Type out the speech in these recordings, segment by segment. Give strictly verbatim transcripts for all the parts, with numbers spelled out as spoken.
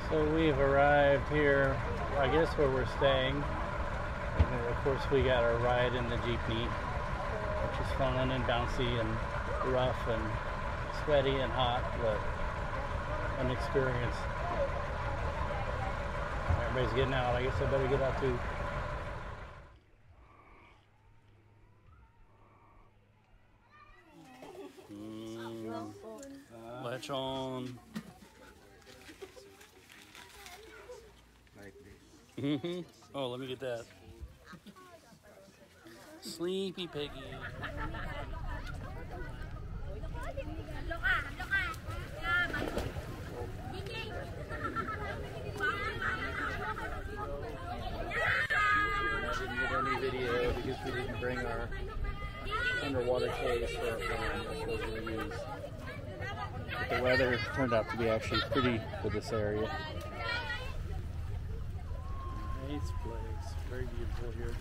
So we've arrived here, I guess where we're staying. And of course we got our ride in the jeepney, which is fun and bouncy and rough and sweaty and hot, but an experience. Everybody's getting out. I guess I better get out too. Mm. Lechon. Mm-hmm. Oh, let me get that. Sleepy Piggy. We didn't get any video because we didn't bring our underwater case for our phone. That's what we used. But the weather turned out to be actually pretty for this area. Nice place, very beautiful here.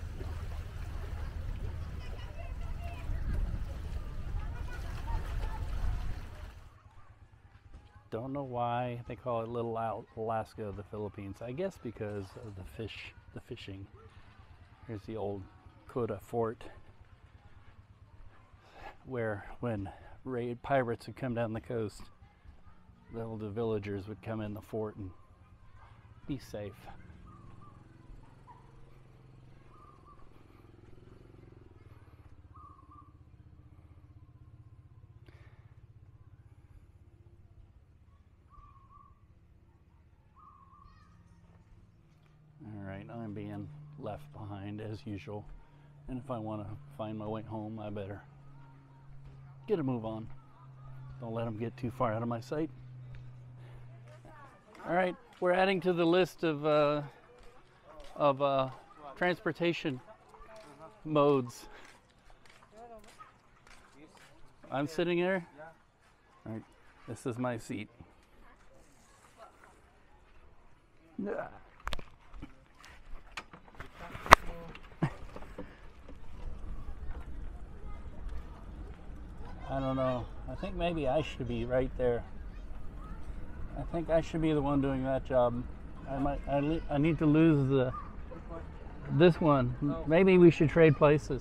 Don't know why they call it Little Alaska of the Philippines. I guess because of the fish, the fishing. Here's the old Coda Fort, where when raid pirates would come down the coast, the older villagers would come in the fort and be safe. Alright, I'm being left behind as usual. And if I want to find my way home, I better get a move on. Don't let them get too far out of my sight. Alright, we're adding to the list of, uh, of uh, transportation modes. I'm sitting there? Alright, this is my seat. Yeah. I don't know. I think maybe I should be right there. I think I should be the one doing that job. I might. I, I need to lose the this one. Maybe we should trade places.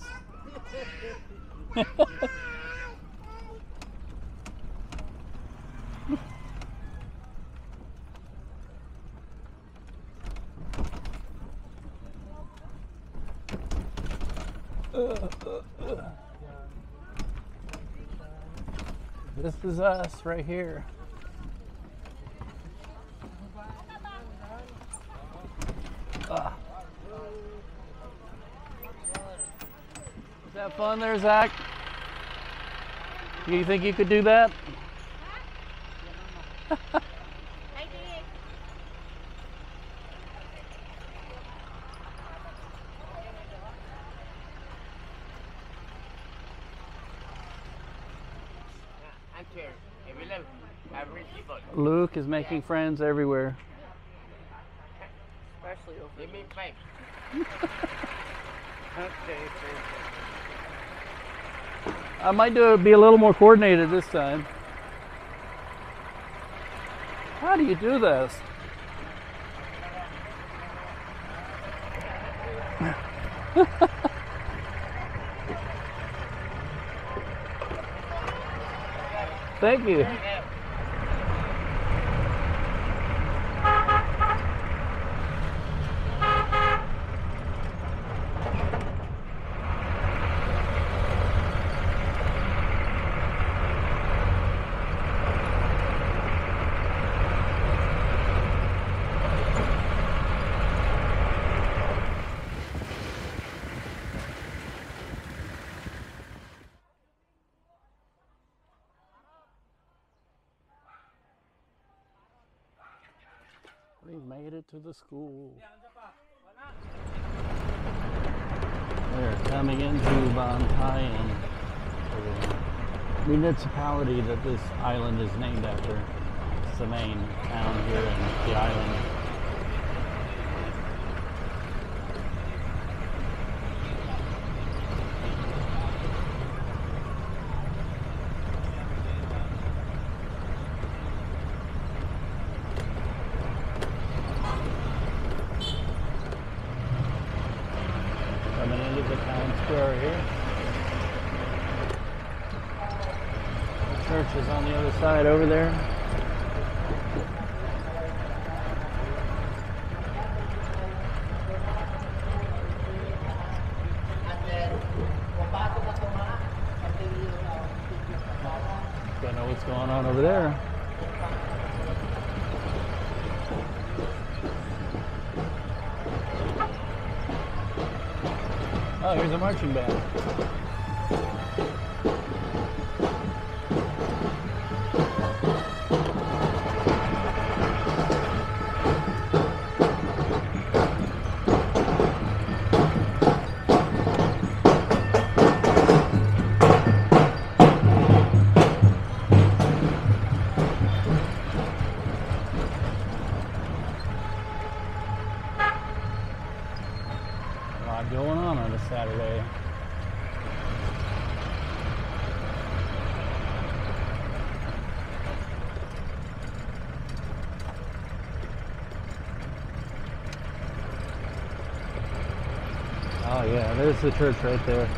uh, uh, uh. This is us right here. Ah. Is that fun there, Zach? You think you could do that? Luke is making friends everywhere. Especially over Give me five. Okay, I might do it be a little more coordinated this time. How do you do this? Thank you. We made it to the school. We're coming into Bantayan, the municipality that this island is named after. It's the main town here in the island. Coming into the town square here. The church is on the other side over there. Don't know what's going on over there. Oh, here's a marching band. A lot going on on a Saturday. Oh yeah, there's the church right there.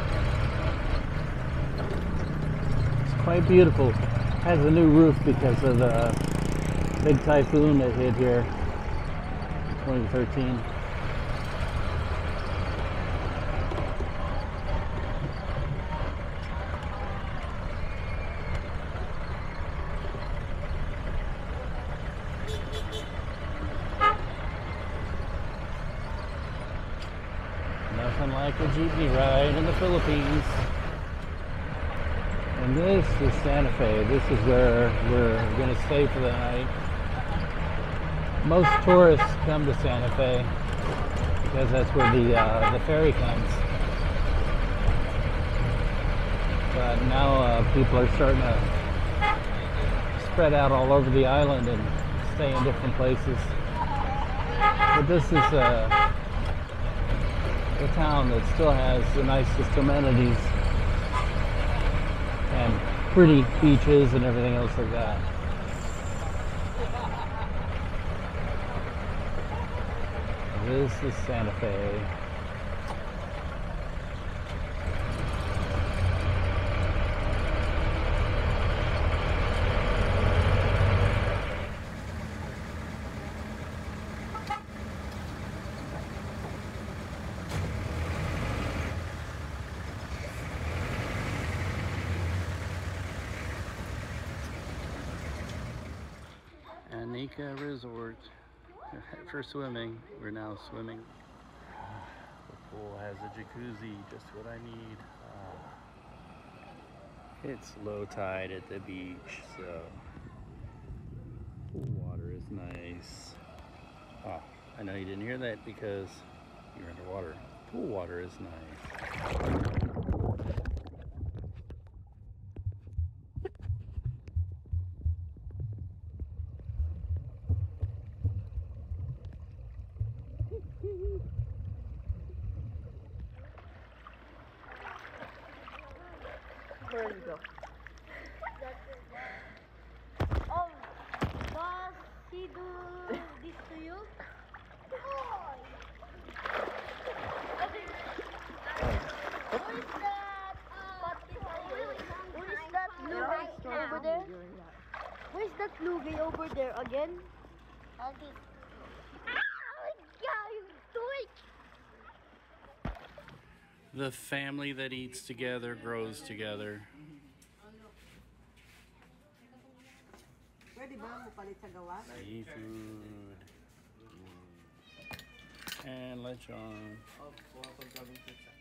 It's quite beautiful. Has a new roof because of the big typhoon that hit here in twenty thirteen. Nothing like a jeepney ride in the Philippines. And this is Santa Fe. This is where we're going to stay for the night. Most tourists come to Santa Fe because that's where the uh, the ferry comes. But now uh, people are starting to spread out all over the island and stay in different places. But this is uh, a town that still has the nicest amenities and pretty beaches and everything else like that. This is Santa Fe. Anika Resort. For swimming, we're now swimming. The pool has a jacuzzi, just what I need. Uh, it's low tide at the beach, so pool water is nice. Oh, I know you didn't hear that because you're underwater. Pool water is nice. Where you go? Oh, does he do this to you? Who is that? Who is that blue guy over there? Who is that blue guy over there again? Okay. The family that eats together grows together. Seafood. And lechon.